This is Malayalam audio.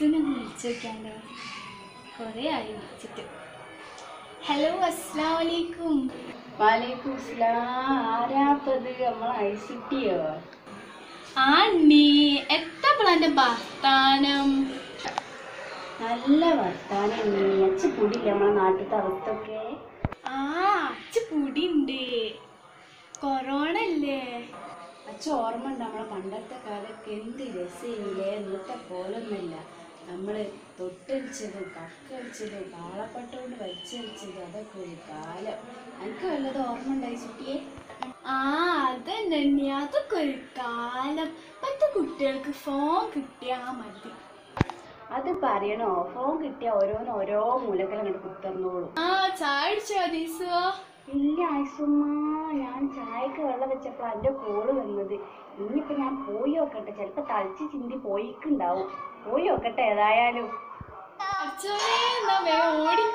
ഐസുനെ വിളിച്ചോക്കാണ്ടോ കുറേ ആയി വിളിച്ചിട്ട്. ഹലോ അസ്സലാമു അലൈക്കും. വലൈക്കും സ്ലാം. ആരാപ്പത്? നമ്മളെ ഐസിറ്റിയോ? ആണ്ണി എത്തപ്പളെന്റെ വർത്താനം? നല്ല വർത്താനം. അച്ഛ കൂടിയില്ല നമ്മളെ നാട്ടിലത്തെ അവസ്ഥയൊക്കെ. അച്ഛ പൊടിയുണ്ട്. കൊറോണ അല്ലേ? അച്ഛ ഓർമ്മ ഉണ്ട് നമ്മളെ പണ്ടത്തെ കാലൊക്കെ എന്ത് രസമില്ലേ? ഇന്നത്തെ പോലൊന്നുമില്ല. നമ്മള് തൊട്ടടിച്ചതും കക്കടിച്ചതും കാളപ്പട്ടോണ്ട് വലിച്ചടിച്ചതും അതൊക്കെ ഒരു കാലം. എനിക്ക് വല്ലതും ഓർമ്മ ഉണ്ടായി ചുറ്റിയെ? അതന്നെ, അതൊക്കെ ഒരു കാലം. മറ്റു കുട്ടികൾക്ക് ഫോൺ കിട്ടിയാ മതി. അത് പറയണോ? ഫോൺ കിട്ടിയ ഓരോ മൂലകൾ അങ്ങോട്ട് കുത്തർന്നോളൂ. ചായ അടിച്ചോ ദീസോ? ഇല്ല ആയിസുമ്മ, ഞാൻ ചായക്ക് വെള്ളം വെച്ചപ്പോൾ എൻ്റെ കോള് വന്നത്. ഇനിയിപ്പോൾ ഞാൻ പോയി നോക്കട്ടെ, ചിലപ്പോൾ തളിച്ച് ചിന്തി പോയിക്കുണ്ടാവും. പോയി നോക്കട്ടെ ഏതായാലും. ഓടി